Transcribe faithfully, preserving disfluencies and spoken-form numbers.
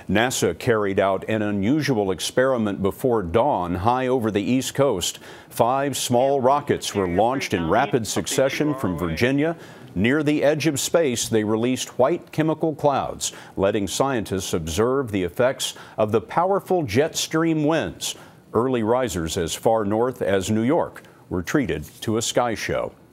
NASA carried out an unusual experiment before dawn high over the East Coast. Five small rockets were launched in rapid succession from Virginia. Near the edge of space, they released white chemical clouds, letting scientists observe the effects of the powerful jet stream winds. Early risers as far north as New York were treated to a sky show.